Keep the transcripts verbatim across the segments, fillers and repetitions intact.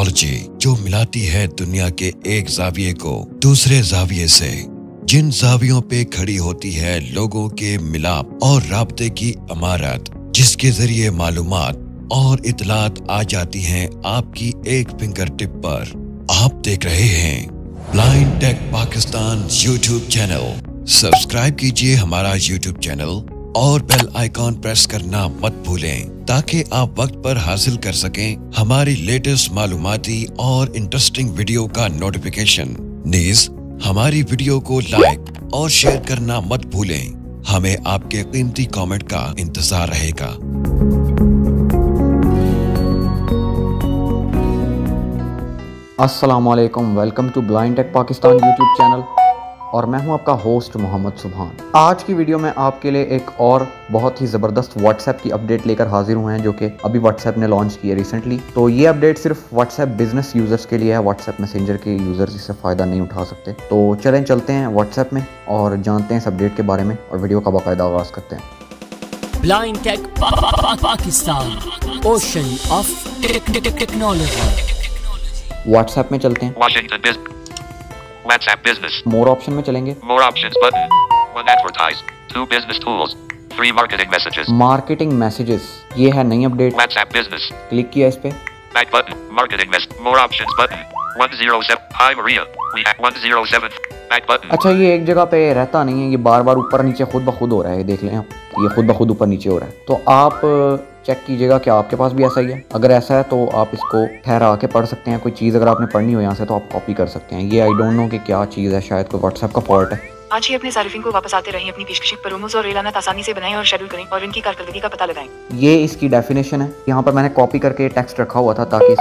Technology जो मिलाती है दुनिया के एक जाविये को दूसरे जाविये से, जिन जावियों पे खड़ी होती है लोगों के मिलाप और राब्ते की इमारत, जिसके जरिए मालूमात और इतलात आ जाती हैं आपकी एक फिंगर टिप पर। आप देख रहे हैं blind tech Pakistan YouTube channel. Subscribe कीजिए हमारा यूट्यूब चैनल और बेल आइकॉन प्रेस करना मत भूलें ताकि आप वक्त पर हासिल कर सकें हमारी लेटेस्ट मालूमाती और इंटरेस्टिंग वीडियो का नोटिफिकेशन। नीज हमारी वीडियो को लाइक और शेयर करना मत भूलें। हमें आपके कीमती कमेंट का इंतजार रहेगा। अस्सलाम वालेकुम, welcome to blind tech Pakistan YouTube channel और मैं हूं आपका होस्ट मोहम्मद सुभान। आज की वीडियो में आपके लिए एक और बहुत ही ज़बरदस्त व्हाट्सएप की अपडेट लेकर हाजिर हुए हैं जो कि अभी व्हाट्सएप ने लॉन्च की है रिसेंटली। तो ये अपडेट सिर्फ व्हाट्सएप बिजनेस यूज़र्स के लिए है, व्हाट्सएप मैसेंजर के यूज़र्स इससे फ़ायदा नहीं उठा सकते। तो चलें चलते हैं व्हाट्सएप में और जानते हैं इस अपडेट के बारे में और वीडियो का बाकायदा आगाज़ करते हैं। Blind tech Pakistan, ocean of technology. WhatsApp में चलते हैं। WhatsApp Business. मोर ऑप्शन में चलेंगे। More options button. One advertise. Two business tools. Three marketing messages. Marketing messages, ये है नई अपडेट। WhatsApp Business. क्लिक किया इस पे। Back button. Marketing mess. More options button. one oh seven. Hi Maria. We have one oh seven. Back button. अच्छा, ये एक जगह पे रहता नहीं है, ये बार बार ऊपर नीचे खुद ब खुद हो रहा है। देख लें आप, ये खुद ब खुद ऊपर नीचे हो रहा है। तो आप चेक कीजिएगा कि आपके पास भी ऐसा ही है। अगर ऐसा है तो आप इसको ठहरा के पढ़ सकते हैं। कोई चीज़ अगर आपने पढ़नी हो यहाँ से तो आप कॉपी कर सकते हैं। ये आई डोंट नो कि क्या चीज़ है, शायद कोई व्हाट्सएप का फॉल्ट है। आज ही अपने सारिफिन को वापस आते रहें, अपनी पेशकश प्रोमोज और एलानात आसानी से बनाएं और शेड्यूल करें और इनकी कारकर्दगी का पता लगाएं। ये इसकी डेफिनेशन है। यहाँ पर मैंने कॉपी करके टेक्स्ट रखा हुआ था ताकि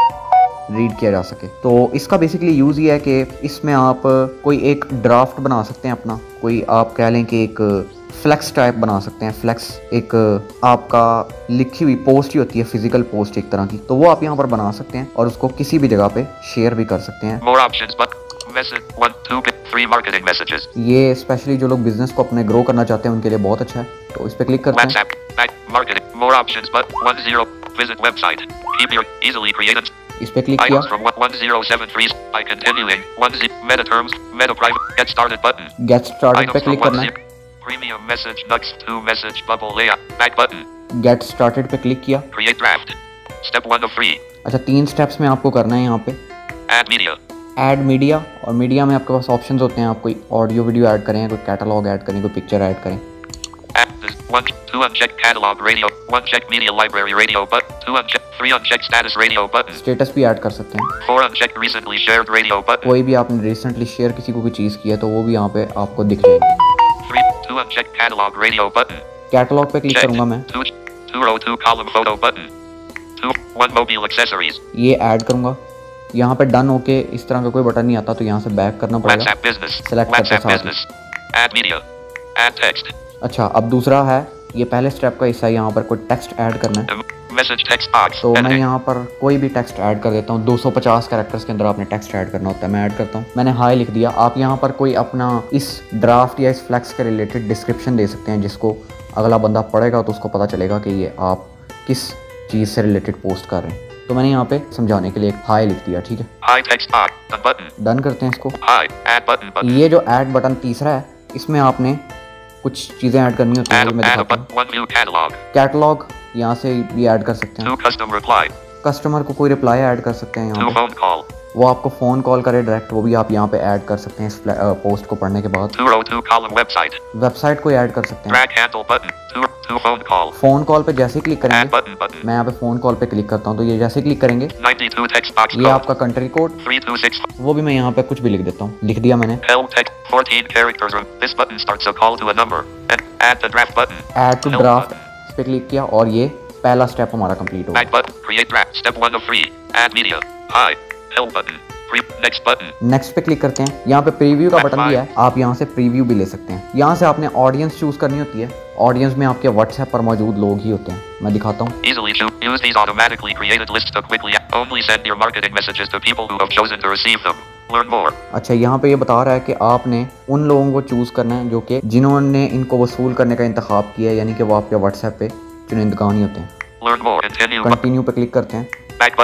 इसको रीड किया जा सके। तो इसका बेसिकली यूज़ ये है कि इसमें आप कोई एक ड्राफ्ट बना सकते हैं अपना, कोई आप कह लें कि एक फ्लेक्स टाइप बना सकते हैं। फ्लेक्स एक आपका लिखी हुई पोस्ट ही होती है, फिजिकल पोस्ट एक तरह की, तो वो आप यहाँ पर बना सकते हैं और उसको किसी भी जगह पे शेयर भी कर सकते हैं। More options, but message one, two, three marketing messages. ये स्पेशली जो लोग बिजनेस को अपने ग्रो करना चाहते हैं उनके लिए बहुत अच्छा है। तो इस पे क्लिक करते हैं। WhatsApp, back, marketing, more options, but one zero, visit website, keep your easily created. इस पे क्लिक किया। Items from one oh seven free by continuing, one z, meta terms, meta private, get started button. Get started पे click करना है। Premium message, next to message bubble layout, back button. Get started पे click किया। Create draft. Step one of three. अच्छा, तीन steps में आपको करना है यहाँ पे। Add media. ऐड मीडिया, और मीडिया में आपके पास ऑप्शंस होते हैं। आप कोई ऑडियो वीडियो ऐड करें, कोई कैटलॉग ऐड करें, कोई पिक्चर ऐड करें। Add this, one, two uncheck catalog radio, one check media library radio button, two uncheck, three uncheck status radio button. Status भी ऐड कर सकते हैं। Four uncheck recently shared radio button. कोई भी आपने रिसेंटली शेयर किसी को कोई चीज़ की है तो वो भी यहाँ पे आपको दिख जाएगी। Three, two uncheck catalog radio button. Catalogue पे क्लिक Checked. करूंगा मैं। Two, two row two column photo button. Two, one mobile accessories. ये ऐड करूंगा। यहाँ पे डन होके इस तरह का कोई बटन नहीं आता तो यहाँ से बैक करना पड़ेगा। WhatsApp business. Select करते WhatsApp साथ। business. Add media. Add text. अच्छा, अब दूसरा है, ये पहले स्टेप का हिस्सा है, यहाँ पर कोई टेक्स्ट ऐड करना है। Message text box. तो मैं Editing. यहाँ पर कोई भी टेक्स्ट ऐड कर देता हूँ। दो सौ पचास कैरेक्टर्स के अंदर आपने टेक्स्ट ऐड करना होता है। मैं ऐड करता हूँ। मैंने हाई लिख दिया। आप यहाँ पर कोई अपना इस ड्राफ्ट या इस फ्लैक्स के रिलेटेड डिस्क्रिप्शन दे सकते हैं जिसको अगला बंदा पढ़ेगा तो उसको पता चलेगा कि ये आप किस चीज़ से रिलेटेड पोस्ट कर रहे हैं। तो मैंने यहाँ पे समझाने के लिए एक हाई लिख दिया। ठीक है, Hi text box. Done button. Done करते हैं इसको। Hi. Add button button. ये जो ऐड बटन तीसरा है, इसमें आपने कुछ चीज़ें ऐड करनी होती हैं। Add, मैं add a दिखाता हूँ। button. One view catalog. Catalogue यहाँ से भी ऐड कर सकते हैं। Two custom reply. कस्टमर को कोई रिप्लाई ऐड कर सकते हैं। Two यहाँ पे phone call. वो आपको फ़ोन कॉल करे डायरेक्ट, वो भी आप यहाँ पे ऐड कर सकते हैं इस पोस्ट को पढ़ने के बाद। Two row two column website. Website को ऐड कर सकते हैं। Drag handle button. Two, two phone call. Phone call पे जैसे क्लिक Add करेंगे, button button. मैं यहाँ पे फ़ोन कॉल पे क्लिक करता हूँ तो ये जैसे क्लिक करेंगे ninety-two text box ये code. आपका country code, Three two six. वो भी मैं यहाँ पे कुछ भी लिख देता हूँ। लिख दिया मैंने। Help text. Fourteen characters. This button starts a call to a number. And add the draft button. Add to Help draft button. इस पे क्लिक किया और ये पहला स्टेप हमारा कंप्लीट हो गया। Back button. Create draft. Step one of three. Add media. Hi. Help button. Pre- next button. Next पे क्लिक करते हैं। यहाँ पे प्रीव्यू का बटन भी है, आप यहाँ से प्रीव्यू भी ले सकते हैं। यहाँ से आपने ऑडियंस चूज करनी होती है। ऑडियंस में आपके व्हाट्सएप पर मौजूद लोग ही होते हैं। मैं दिखाता हूँ। Easily choose. Use these automatically created lists to quickly. Only send your marketing messages to people who have chosen to receive them. Learn more. अच्छा, यहाँ पे ये बता रहा है कि आपने उन लोगों को चूज करना है जो कि जिन्होंने इनको वसूल करने का इंतखाब किया है, यानी कि वो आपके व्हाट्सएप पे चुनिंदगान ही होते हैं। Learn more. Continue. कंटिन्यू पे क्लिक करते हैं। Back button.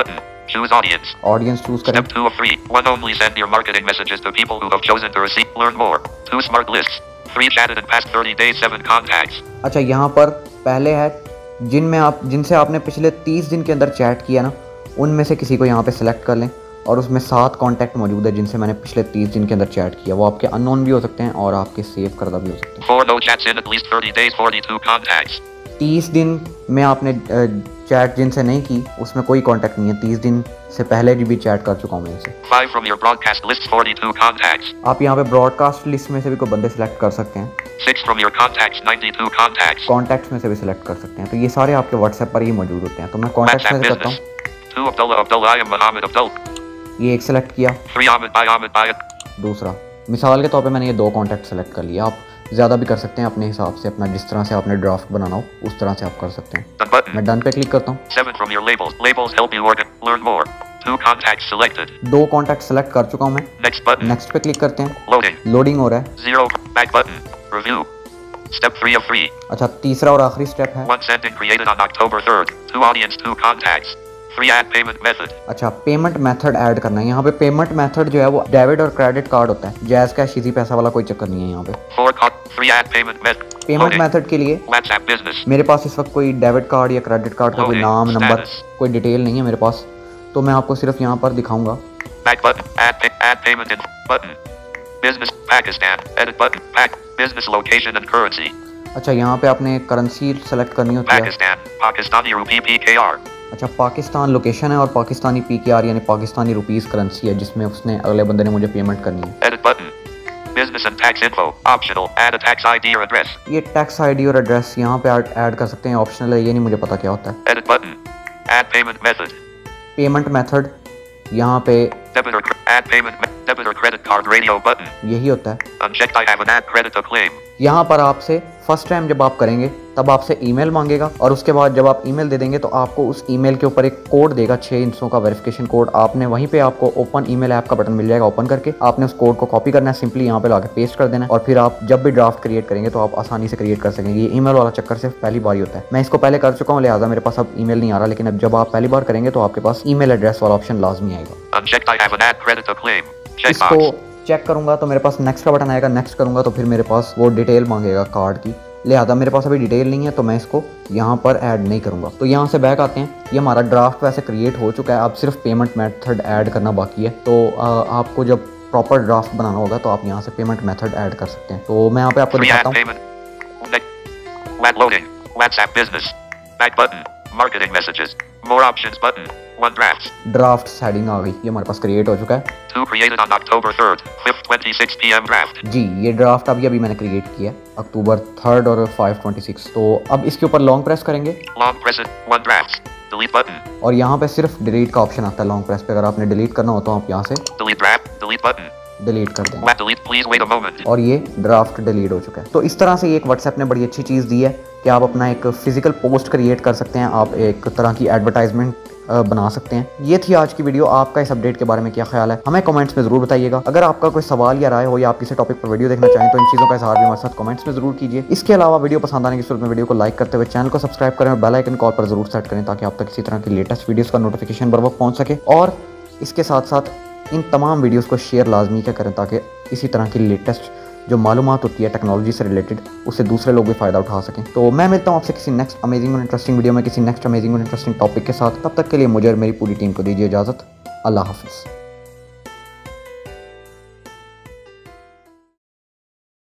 Choose audience. Audience choose करें। Step two of three. One, only send your marketing messages to people who have chosen to receive. Learn more. Two, smart lists. Three, chatted in past thirty days. Seven, contacts. अच्छा, यहाँ पर पहले है जिनमें आप जिनसे आपने पिछले तीस दिन के अंदर चैट किया ना, उनमें से किसी को यहाँ पे सिलेक्ट कर लें और उसमें सात कॉन्टैक्ट मौजूद है जिनसे मैंने पिछले तीस दिन के अंदर चैट किया। वो आपके अननोन भी हो सकते हैं और आपके सेव करदा भी हो सकते हैं। Four, no chats in at least thirty days. Forty-two contacts. तीस दिन में आपने चैट जिनसे नहीं की उसमें कोई कांटेक्ट नहीं है। तीस दिन से पहले भी चैट कर चुका हूँ मैं इनसे। Five, from your broadcast list. Forty-two contacts. आप यहाँ पे ब्रॉडकास्ट लिस्ट में से भी कोई बंदे सिलेक्ट कर सकते हैं। Six, from your contacts. Ninety-two contacts. Contacts में से भी सिलेक्ट कर सकते हैं। तो ये सारे आपके व्हाट्सएप पर ही मौजूद होते हैं। तो मैं कॉन्टैक्ट्स में WhatsApp से करता business. हूँ। Two, Abdullah. Abdullah. I am Mohammed Abdul. ये एक सिलेक्ट किया। Three, Ahmed. By Ahmed. By. दूसरा, मिसाल के तौर पे मैंने ये दो कॉन्टैक्ट सेलेक्ट कर लिया। आप ज़्यादा भी कर सकते हैं अपने हिसाब से, अपना जिस तरह से आपने ड्राफ्ट बनाना हो उस तरह से आप कर सकते हैं। Done button. मैं डन पे क्लिक करता हूँ। Seven, from your labels. Labels help you organ. Learn more. Two contacts selected. दो कॉन्टैक्ट सेलेक्ट कर चुका हूँ मैं। Next button. नेक्स्ट पे क्लिक करते हैं। Loading. लोडिंग हो रहा है। Zero. Back button. Review. Step three of three. अच्छा, तीसरा और आखिरी स्टेप है। One sending created on October third. Two audience. Two contacts. Three, add payment method. अच्छा, पेमेंट मेथड ऐड करना है। यहाँ पे पेमेंट मेथड जो है वो डेबिट और क्रेडिट कार्ड होता है। जैज कैश, इजी पैसा वाला कोई चक्कर नहीं है यहाँ पे। Four. Co- three, add payment method. Payment Loading. Method के लिए WhatsApp business. मेरे पास इस वक्त कोई डेबिट कार्ड या क्रेडिट कार्ड का कोई Loading. नाम, नंबर, Status. कोई डिटेल नहीं है मेरे पास, तो मैं आपको सिर्फ यहाँ पर दिखाऊंगा। Back button. Add pay- add payment in button. Business Pakistan. Edit button. Pack. Business location and currency. अच्छा, यहाँ पे आपने करेंसी सेलेक्ट करनी होती है। Pakistan. Pakistani rupee P K R. अच्छा, पाकिस्तान लोकेशन है और पाकिस्तानी पी के आर यानी पाकिस्तानी रुपीस करेंसी है जिसमें उसने अगले बंदे ने मुझे पेमेंट करनी है। Edit button. Business and tax info. Optional. Add a tax I D or address. ये टैक्स आईडी और एड्रेस यहाँ पे ऐड कर सकते हैं, ऑप्शनल है, ये नहीं मुझे पता क्या होता है। Edit button. Add payment method. Payment method यहाँ पे Debit or cre- add payment me- debit or credit card radio button. यही होता है। Unchecked. I have an add credit to claim. यहाँ पर आपसे फर्स्ट टाइम जब आप करेंगे तब आपसे ईमेल मांगेगा और उसके बाद जब आप ईमेल दे देंगे तो आपको उस ईमेल के ऊपर एक कोड देगा, छः इंचों का वेरिफिकेशन कोड। आपने वहीं पे आपको ओपन ईमेल ऐप का बटन मिल जाएगा, ओपन करके आपने उस कोड को कॉपी करना है, सिंपली यहाँ पे लाके पेस्ट कर देना है और फिर आप जब भी ड्राफ्ट क्रिएट करेंगे तो आप आसानी से क्रिएट कर सकेंगे। ये ईमेल वाला चक्कर सिर्फ पहली बार ही होता है। मैं इसको पहले कर चुका हूँ, लिहाजा मेरे पास अब ईमेल नहीं आ रहा, लेकिन अब जब आप पहली बार करेंगे तो आपके पास ईमेल एड्रेस वाला ऑप्शन लाजमी आएगा। Unchecked. I have an add credit to claim. इसको Checkbox. चेक करूंगा तो मेरे पास नेक्स्ट का बटन आएगा, नेक्स्ट करूंगा तो फिर मेरे पास वो डिटेल मांगेगा कार्ड की, लिहाजा मेरे पास अभी डिटेल नहीं है तो मैं इसको यहाँ पर ऐड नहीं करूँगा। तो यहाँ से बैक आते हैं। ये हमारा ड्राफ्ट वैसे क्रिएट हो चुका है, अब सिर्फ पेमेंट मेथड ऐड करना बाकी है। तो आ, आपको जब प्रॉपर ड्राफ्ट बनाना होगा तो आप यहाँ से पेमेंट मेथड ऐड कर सकते हैं। तो मैं यहाँ पे आपको Free दिखाता add हूँ। payment. Ne- Web loading. WhatsApp business. Back button. Marketing messages. More options button. One drafts. Draft heading आ गई, ये हमारे पास क्रिएट हो चुका है। Two created on October third. Fifth twenty-six p m draft. जी, ये ड्राफ्ट अभी अभी मैंने क्रिएट किया है अक्टूबर थर्ड और फाइव ट्वेंटी सिक्स। तो अब इसके ऊपर लॉन्ग प्रेस करेंगे Long press it. One drafts. Delete button. और यहाँ पे सिर्फ डिलीट का ऑप्शन आता है लॉन्ग प्रेस पे। अगर आपने डिलीट करना हो तो आप यहाँ से Delete draft. Delete button. Delete कर देंगे What delete? Please wait a moment. और ये ड्राफ्ट डिलीट हो चुका है। तो इस तरह से ये एक व्हाट्सएप ने बड़ी अच्छी चीज़ दी है कि आप अपना एक फिजिकल पोस्ट क्रिएट कर सकते हैं, आप एक तरह की एडवर्टाइजमेंट बना सकते हैं। ये थी आज की वीडियो। आपका इस अपडेट के बारे में क्या ख्याल है हमें कमेंट्स में जरूर बताइएगा। अगर आपका कोई सवाल या राय हो या आप किसी टॉपिक पर वीडियो देखना चाहें तो इन चीज़ों का इज़हार भी हमारे साथ कमेंट्स में जरूर कीजिए। इसके अलावा वीडियो पसंद आने की सूरत में वीडियो को लाइक करते हुए चैनल को सब्सक्राइब करें और बेल आइकन कॉल पर जरूर सेट करें ताकि आप तक इसी तरह की लेटेस्ट वीडियोज़ का नोटिफिकेशन बर वक्त पहुँच सके। और इसके साथ साथ इन तमाम वीडियोज़ को शेयर लाजमी क्या करें ताकि इसी तरह की लेटेस्ट जो मालूमात होती है टेक्नोलॉजी से रिलेटेड उससे दूसरे लोग भी फ़ायदा उठा सकें। तो मैं मिलता हूँ आपसे किसी नेक्स्ट अमेजिंग और इंटरेस्टिंग वीडियो में किसी नेक्स्ट अमेजिंग और इंटरेस्टिंग टॉपिक के साथ। तब तक के लिए मुझे और मेरी पूरी टीम को दीजिए इजाज़त। अल्लाह हाफिज़।